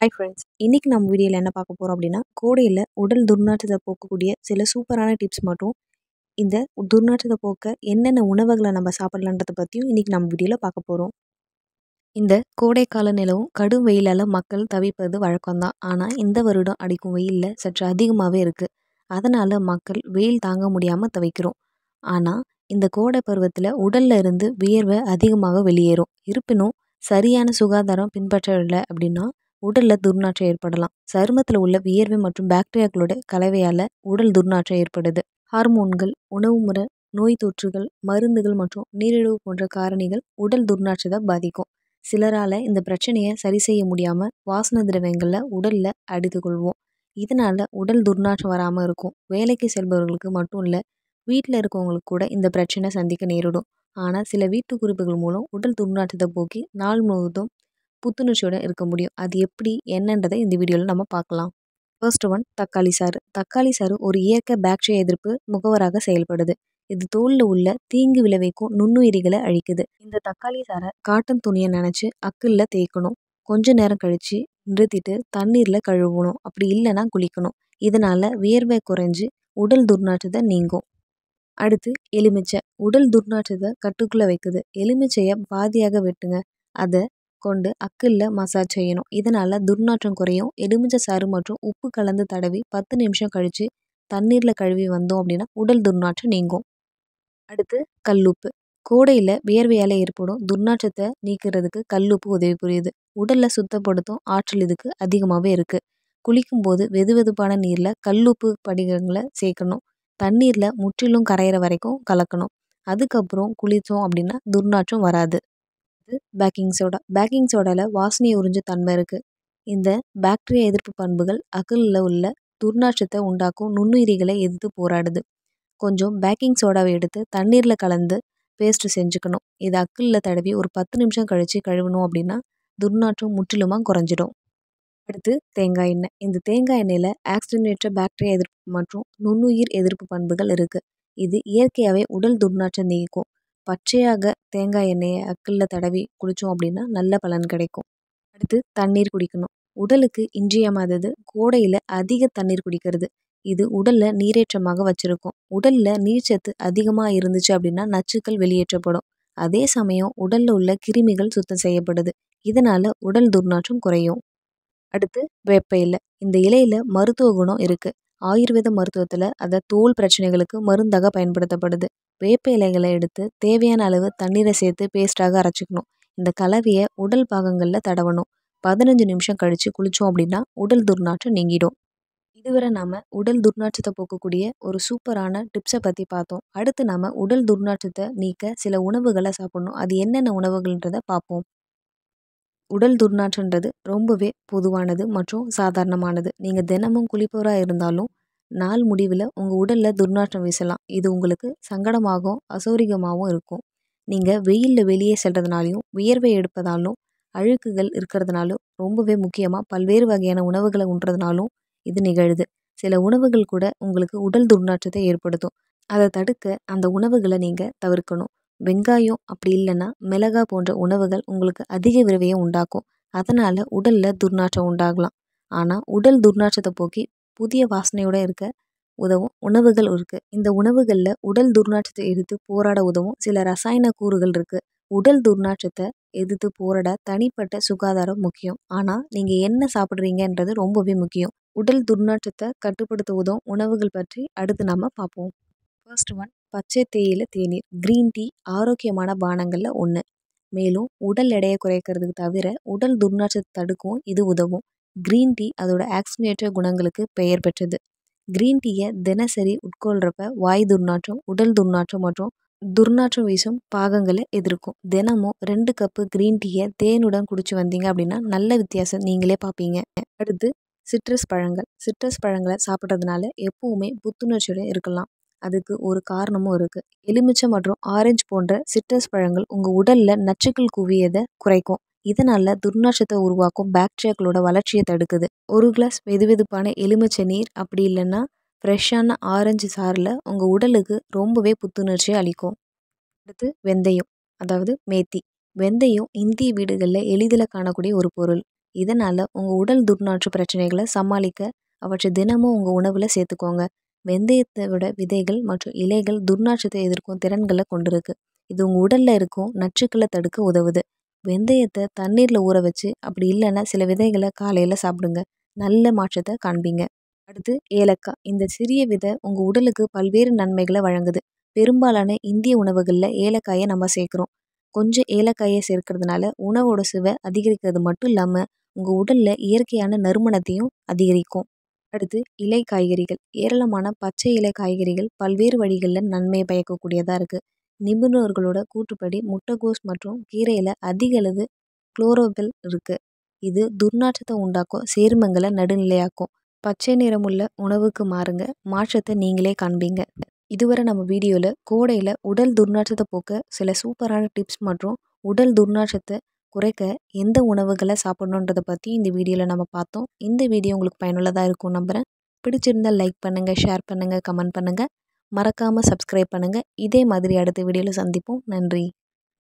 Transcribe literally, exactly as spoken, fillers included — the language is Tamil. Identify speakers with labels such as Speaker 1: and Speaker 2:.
Speaker 1: ஹாய் ஃப்ரெண்ட்ஸ், இன்னைக்கு நம்ம வீடியோவில் என்ன பார்க்க போகிறோம் அப்படின்னா, கோடையில் உடல் துர்நாற்றத்தை போக்கக்கூடிய சில சூப்பரான டிப்ஸ் மற்றும் இந்த துர்நாற்றத்தை போக்க என்னென்ன உணவுகளை நம்ம சாப்பிடலான்றதை பற்றியும் இன்னைக்கு நம்ம வீடியோவில் பார்க்க போகிறோம். இந்த கோடை கால நிலவும் கடும் வெயிலால் மக்கள் தவிப்பது வழக்கம்தான். ஆனால் இந்த வருடம் அடிக்கும் வெயிலில் சற்று அதிகமாகவே இருக்குது. அதனால் மக்கள் வெயில் தாங்க முடியாமல் தவிக்கிறோம். ஆனால் இந்த கோடை பருவத்தில் உடலில் இருந்து வியர்வை அதிகமாக வெளியேறும். இருப்பினும் சரியான சுகாதாரம் பின்பற்றவில்லை அப்படின்னா உடலில் துர்நாற்றம் ஏற்படலாம். சருமத்தில் உள்ள வியர்வை மற்றும் பாக்டீரியாக்களோட கலவையால் உடல் துர்நாற்றம் ஏற்படுது. ஹார்மோன்கள், உணவு முறை, நோய் தொற்றுகள், மருந்துகள் மற்றும் நீரிழிவு போன்ற காரணிகள் உடல் துர்நாற்றத்தை பாதிக்கும். சிலரால் இந்த பிரச்சனையை சரி செய்ய முடியாமல் வாசனை திரவியங்களில் உடலில் அடித்துக்கொள்வோம். இதனால் உடல் துர்நாற்றம் வராமல் இருக்கும். வேலைக்கு செல்பவர்களுக்கு மட்டும் இல்லை, வீட்டில் இருக்கவங்களுக்கு கூட இந்த பிரச்சனை சந்திக்க நேரிடும். ஆனால் சில வீட்டு குறிப்புகள் மூலம் உடல் துர்நாற்றத்தை போக்கி நாள் முழுவதும் புத்துணர்ச்சியோட இருக்க முடியும். அது எப்படி என்னன்றதை இந்த வீடியோவில் நம்ம பார்க்கலாம். ஃபர்ஸ்ட் ஒன், தக்காளி சாறு. தக்காளி சாறு ஒரு இயற்கை பாக்டீரியா எதிர்ப்பு முகவராக செயல்படுது. இது தோலில் உள்ள தீங்கு விளைவிக்கும் நுண்ணுயிரிகளை அழிக்குது. இந்த தக்காளி சாறை காட்டன் துணியை நினச்சி அக்கில் தேய்க்கணும். கொஞ்ச நேரம் கழித்து நிறுத்திட்டு தண்ணீரில் கழுவணும். அப்படி இல்லைன்னா குளிக்கணும். இதனால் வியர்வை குறைஞ்சி உடல் துர்நாற்றத்தை நீங்கும். அடுத்து எலுமிச்சை. உடல் துர்நாற்றத்தை கட்டுக்குள்ளே வைக்குது. எலுமிச்சையை பாதியாக வெட்டுங்க. அதை கொண்டு அக்கில் மசாஜ் செய்யணும். இதனால் துர்நாற்றம் குறையும். எலுமிச்சை சாறு மற்றும் உப்பு கலந்து தடவி பத்து நிமிஷம் கழித்து தண்ணீரில் கழுவி வந்தோம் அப்படின்னா உடல் துர்நாற்றம் நீங்கும். அடுத்து கல்லுப்பு. கோடையில் வியர்வையால் ஏற்படும் துர்நாற்றத்தை நீக்கிறதுக்கு கல்லுப்பு உதவி புரியுது. உடலில் சுத்தப்படுத்தும் ஆற்றல் இதுக்கு அதிகமாகவே இருக்குது. குளிக்கும்போது வெது வெதுப்பான நீரில் கல்லுப்பு படிகங்களை சேர்க்கணும். தண்ணீரில் முற்றிலும் கரையிற வரைக்கும் கலக்கணும். அதுக்கப்புறம் குளித்தோம் அப்படின்னா துர்நாற்றம் வராது. Baking soda. பேக்கிங் சோடாவில் வாசனையை உறிஞ்ச தன்மை இருக்குது. இந்த பாக்டீரியா எதிர்ப்பு பண்புகள் அகிலில் உள்ள துர்நாற்றத்தை உண்டாக்கும் நுண்ணுயிரிகளை எதிர்த்து போராடுது. கொஞ்சம் பேக்கிங் சோடாவை எடுத்து தண்ணீரில் கலந்து பேஸ்ட் செஞ்சுக்கணும். இதை அக்கிலில் தடவி ஒரு பத்து நிமிஷம் கழித்து கழுவணும் அப்படின்னா துர்நாற்றம் முற்றிலுமாக குறைஞ்சிடும். அடுத்து தேங்காய் எண்ணெய். இந்த தேங்காய் எண்ணெயில் ஆக்சிஜனேற்ற பாக்டீரியா எதிர்ப்பு மற்றும் நுண்ணுயிர் எதிர்ப்பு பண்புகள் இருக்குது. இது இயற்கையாகவே உடல் துர்நாற்றம் நீக்கும். பச்சையாக தேங்காய் எண்ணெயை அக்கில் தடவி குளித்தோம் அப்படின்னா நல்ல பலன் கிடைக்கும். அடுத்து தண்ணீர் குடிக்கணும். உடலுக்கு இன்றியமையாதது கோடையில் அதிக தண்ணீர் குடிக்கிறது. இது உடலில் நீரேற்றமாக வச்சுருக்கும். உடலில் நீர்ச்சத்து அதிகமாக இருந்துச்சு அப்படின்னா நச்சுக்கள் வெளியேற்றப்படும். அதே சமயம் உடலில் உள்ள கிருமிகள் சுத்தம் செய்யப்படுது. இதனால் உடல் துர்நாற்றம் குறையும். அடுத்து வேப்ப இலை. இந்த இலையில் மருத்துவ குணம் இருக்குது. ஆயுர்வேத மருத்துவத்தில் அதை தோல் பிரச்சனைகளுக்கு மருந்தாக பயன்படுத்தப்படுது. வேப்ப இலைகளை எடுத்து தேவையான அளவு தண்ணீரை சேர்த்து பேஸ்ட்டாக அரைச்சிக்கணும். இந்த கலவையை உடல் பாகங்களில் தடவணும். பதினஞ்சு நிமிஷம் கழித்து குளித்தோம் அப்படின்னா உடல் துர்நாற்றம் நீங்கிடும். இதுவரை நாம் உடல் துர்நாற்றத்தை போக்கக்கூடிய ஒரு சூப்பரான டிப்ஸை பற்றி பார்த்தோம். அடுத்து நாம் உடல் துர்நாற்றத்தை நீக்க சில உணவுகளை சாப்பிடணும். அது என்னென்ன உணவுகள்ன்றதை பார்ப்போம். உடல் துர்நாற்றன்றது ரொம்பவே பொதுவானது மற்றும் சாதாரணமானது. நீங்கள் தினமும் குளிப்பவராக இருந்தாலும் நாள் முடிவில் உங்கள் உடலில் துர்நாற்றம் வீசலாம். இது உங்களுக்கு சங்கடமாகவும் அசௌகரியமாகவும் இருக்கும். நீங்கள் வெயிலில் வெளியே செல்றதுனாலையும் வியர்வை எடுப்பதாலும் அழுக்குகள் இருக்கிறதுனாலும் ரொம்பவே முக்கியமாக பல்வேறு வகையான உணவுகளை உண்றதுனாலும் இது நிகழுது. சில உணவுகள் கூட உங்களுக்கு உடல் துர்நாற்றத்தை ஏற்படுத்தும். அதை தடுக்க அந்த உணவுகளை நீங்கள் தவிர்க்கணும். வெங்காயம் அப்படி இல்லைன்னா மிளகா போன்ற உணவுகள் உங்களுக்கு அதிக விரைவையை உண்டாக்கும். அதனால் உடலில் துர்நாற்றம் உண்டாகலாம். ஆனால் உடல் துர்நாற்றத்தை போக்கி புதிய வாசனையோடு இருக்க உதவும் உணவுகள் இருக்குது. இந்த உணவுகளில் உடல் துர்நாற்றத்தை எதிர்த்து போராட உதவும் சில ரசாயன கூறுகள் இருக்குது. உடல் துர்நாற்றத்தை எதிர்த்து போராட தனிப்பட்ட சுகாதாரம் முக்கியம். ஆனால் நீங்கள் என்ன சாப்பிட்றீங்கன்றது ரொம்பவே முக்கியம். உடல் துர்நாற்றத்தை கட்டுப்படுத்த உதவும் உணவுகள் பற்றி அடுத்து நம்ம பார்ப்போம். ஃபர்ஸ்ட் ஒன், பச்சை தேயிலை தேநீர். க்ரீன் டீ ஆரோக்கியமான பானங்களில் ஒன்று. மேலும் உடல் எடையை குறைக்கிறதுக்கு தவிர உடல் துர்நாற்றத்தை தடுக்கவும் இது உதவும். க்ரீன் டீ அதோட ஆக்சிஜனேற்ற குணங்களுக்கு பெயர் பெற்றது. க்ரீன் டீயை தினசரி உட்கொள்கிறப்ப வாய் துர்நாற்றம், உடல் துர்நாற்றம் மற்றும் துர்நாற்றம் வீசும் பாகங்களை எதிர்க்கும். தினமும் ரெண்டு கப்பு க்ரீன் டீயை தேனுடன் குடிச்சு வந்தீங்க அப்படின்னா நல்ல வித்தியாசம் நீங்களே பார்ப்பீங்க. அடுத்து சிட்ரஸ் பழங்கள். சிட்ரஸ் பழங்களை சாப்பிட்றதுனால எப்பவுமே புத்துணர்ச்சியோடு இருக்கலாம். அதுக்கு ஒரு காரணமும் இருக்குது. எலுமிச்சை மற்றும் ஆரஞ்சு போன்ற சிட்ரஸ் பழங்கள் உங்கள் உடலில் நச்சுக்கள் குவியதை குறைக்கும். இதனால் துர்நாற்றத்தை உருவாக்கும் பாக்டீரியாக்களோட வளர்ச்சியை தடுக்குது. ஒரு கிளாஸ் வெது வெதுப்பான எலுமிச்சை நீர் அப்படி இல்லைன்னா ஃப்ரெஷ்ஷான ஆரஞ்சு சாறில் உங்கள் உடலுக்கு ரொம்பவே புத்துணர்ச்சியை அளிக்கும். அடுத்து வெந்தயம், அதாவது மேத்தி. வெந்தயம் இந்திய வீடுகளில் எளிதில் காணக்கூடிய ஒரு பொருள். இதனால் உங்கள் உடல் துர்நாற்ற பிரச்சனைகளை சமாளிக்க அவற்றை தினமும் உங்கள் உணவில் சேர்த்துக்கோங்க. வெந்தயத்தை விட விதைகள் மற்றும் இலைகள் துர்நாற்றத்தை எதிர்க்கும் திறன்களை கொண்டிருக்கு. இது உங்கள் உடலில் இருக்கும் நச்சுக்களை தடுக்க உதவுது. வெந்தயத்தை தண்ணீரில் ஊற வச்சு அப்படி இல்லைன்னா சில விதைகளை காலையில் சாப்பிடுங்க. நல்ல மாற்றத்தை காண்பீங்க. அடுத்து ஏலக்காய். இந்த சிறிய விதை உங்கள் உடலுக்கு பல்வேறு நன்மைகளை வழங்குது. பெரும்பாலான இந்திய உணவுகளில் ஏலக்காயை நம்ம சேர்க்குறோம். கொஞ்சம் ஏலக்காயை சேர்க்கறதுனால உணவோட சுவை அதிகரிக்கிறது மட்டும் இல்லாமல் உங்கள் உடலில் இயற்கையான நறுமணத்தையும் அதிகரிக்கும். அடுத்து இலை காய்கறிகள். ஏராளமான பச்சை இலை காய்கறிகள் பல்வேறு வழிகளில் நன்மையை பயக்கக்கூடியதாக இருக்குது. நிபுணர்களோட கூற்றுப்படி முட்டைகோஸ் மற்றும் கீரையில் அதிக அளவு குளோரோபில் இருக்குது. இது துர்நாற்றத்தை உண்டாக்கும் சேர்மங்களை நடுநிலையாக்கும். பச்சை நிறமுள்ள உணவுக்கு மாறுங்க. மாற்றத்தை நீங்களே காண்பீங்க. இதுவரை நம்ம வீடியோவில் கோடையில் உடல் துர்நாற்றத்தை போக்க சில சூப்பரான டிப்ஸ் மற்றும் உடல் துர்நாற்றத்தை குறைக்க எந்த உணவுகளை சாப்பிடணுன்றதை பற்றி இந்த வீடியோவில் நம்ம பார்த்தோம். இந்த வீடியோ உங்களுக்கு பயனுள்ளதாக இருக்கும் நம்புகிறேன். பிடிச்சிருந்தால் லைக் பண்ணுங்கள், ஷேர் பண்ணுங்கள், கமெண்ட் பண்ணுங்கள். மறக்காமல் சப்ஸ்கிரைப் பண்ணுங்கள். இதே மாதிரி அடுத்த வீடியோவில் சந்திப்போம். நன்றி.